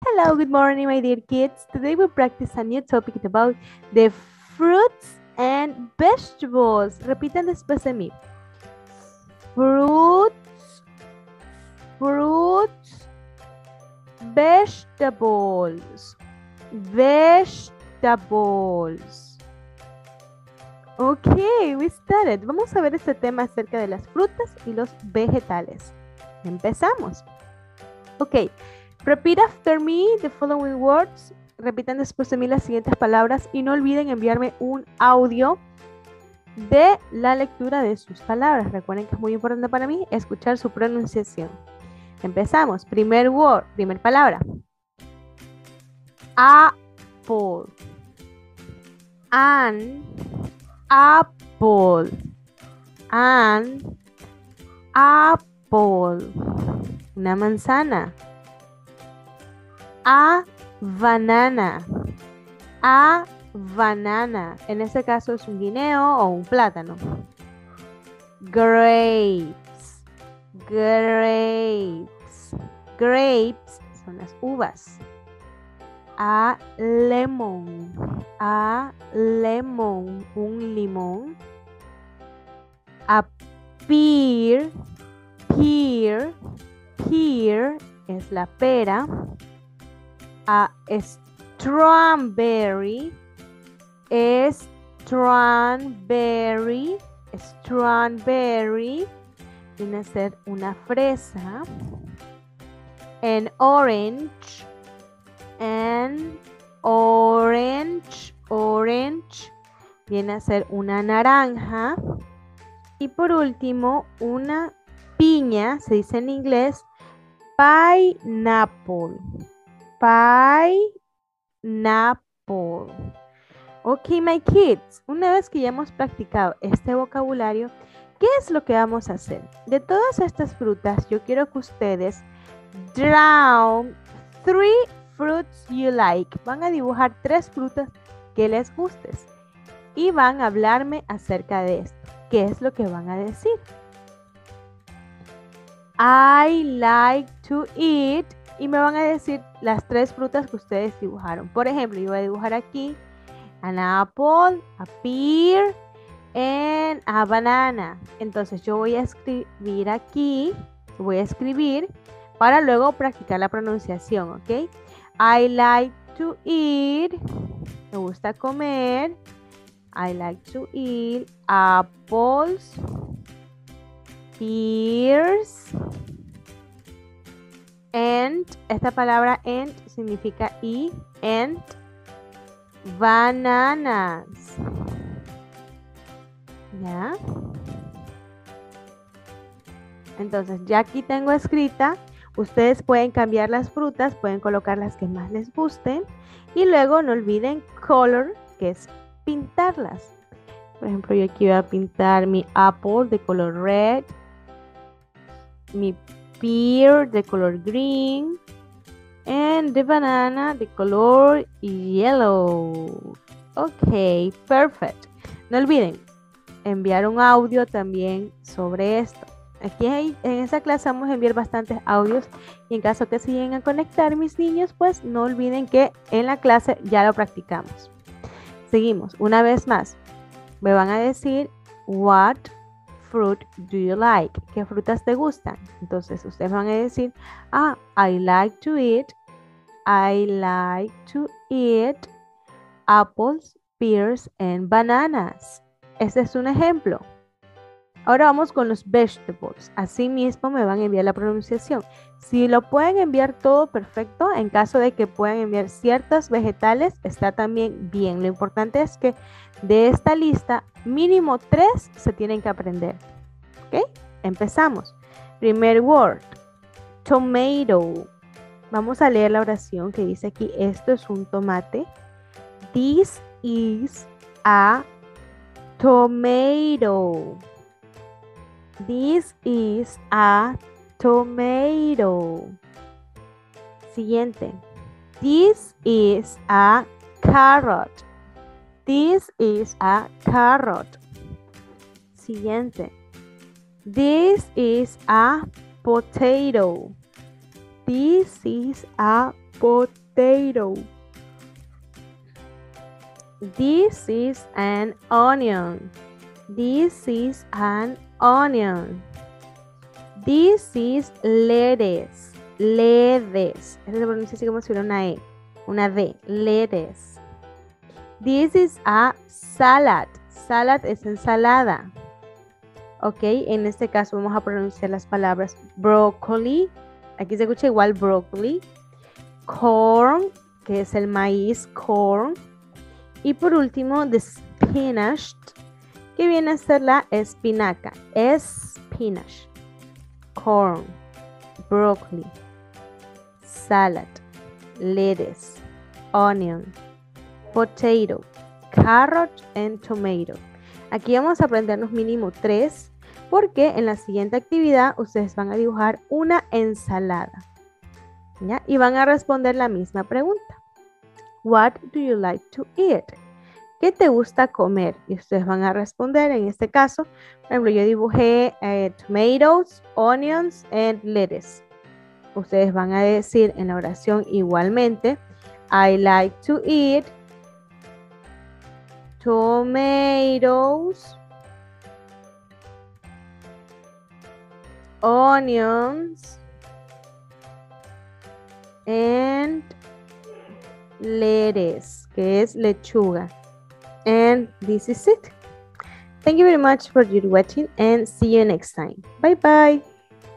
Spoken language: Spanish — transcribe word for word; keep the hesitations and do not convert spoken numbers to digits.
Hello, good morning, my dear kids. Today we practice a new topic about the fruits and vegetables. Repitan después de mí. Fruits, fruits, vegetables, vegetables. Okay, we started. Vamos a ver este tema acerca de las frutas y los vegetales. Empezamos. Ok, repeat after me the following words. Repitan después de mí las siguientes palabras y no olviden enviarme un audio de la lectura de sus palabras. Recuerden que es muy importante para mí escuchar su pronunciación. Empezamos. Primer word, primer palabra. Apple. An apple. An apple. Una manzana. A banana. A banana. En este caso es un guineo o un plátano. Grapes. Grapes. Grapes son las uvas. A lemon. A lemon. Un limón. A pear. Pear. Pear es la pera. A strawberry. Strawberry. Strawberry. Viene a ser una fresa. An orange. An orange. Orange. Viene a ser una naranja. Y por último, una piña, se dice en inglés, pineapple. Pineapple. Ok, my kids, una vez que ya hemos practicado este vocabulario, ¿qué es lo que vamos a hacer? De todas estas frutas, yo quiero que ustedes draw three fruits you like. Van a dibujar tres frutas que les gustes y van a hablarme acerca de esto. ¿Qué es lo que van a decir? I like to eat. Y me van a decir las tres frutas que ustedes dibujaron. Por ejemplo, yo voy a dibujar aquí an apple, a pear, and a banana. Entonces yo voy a escribir aquí, voy a escribir para luego practicar la pronunciación, ¿ok? I like to eat. Me gusta comer. I like to eat apples, pears, and, esta palabra and significa y, and bananas. ¿Ya? Entonces, ya aquí tengo escrita. Ustedes pueden cambiar las frutas, pueden colocar las que más les gusten. Y luego no olviden color, que es pintarlas. Por ejemplo, yo aquí voy a pintar mi apple de color red. Mi pear de color green. And the banana de color yellow. Ok, perfect. No olviden enviar un audio también sobre esto. Aquí hay, en esta clase vamos a enviar bastantes audios y en caso que se lleguen a conectar mis niños, pues no olviden que en la clase ya lo practicamos. Seguimos, una vez más. Me van a decir, what fruit do you like? ¿Qué frutas te gustan? Entonces ustedes van a decir, ah, I like to eat, I like to eat apples, pears and bananas. Este es un ejemplo. Ahora vamos con los vegetables. Así mismo me van a enviar la pronunciación. Si lo pueden enviar todo perfecto, en caso de que puedan enviar ciertos vegetales, está también bien. Lo importante es que de esta lista, mínimo tres se tienen que aprender. ¿Ok? Empezamos. Primer word, tomato. Vamos a leer la oración que dice aquí, esto es un tomate. This is a tomato. This is a tomato. Siguiente. This is a carrot. This is a carrot. Siguiente. This is a potato. This is a Potato. This is an onion. This is an onion. This is lettuce. Lettuce. Esta se pronuncia así como si fuera una E. Una D. Lettuce. This is a salad. Salad es ensalada. Ok, en este caso vamos a pronunciar las palabras broccoli. Aquí se escucha igual broccoli. Corn, que es el maíz, corn. Y por último, the spinach, que viene a ser la espinaca. Spinach. Corn, broccoli, salad, lettuce, onion, potato, carrot and tomato. Aquí vamos a aprendernos mínimo tres, porque en la siguiente actividad ustedes van a dibujar una ensalada, ¿ya? Y van a responder la misma pregunta. What do you like to eat? ¿Qué te gusta comer? Y ustedes van a responder, en este caso, por ejemplo, yo dibujé eh, tomatoes, onions and lettuce. Ustedes van a decir en la oración igualmente, I like to eat tomatoes, onions, and lettuce, que es lechuga. And this is it. Thank you very much for your watching and see you next time. Bye bye.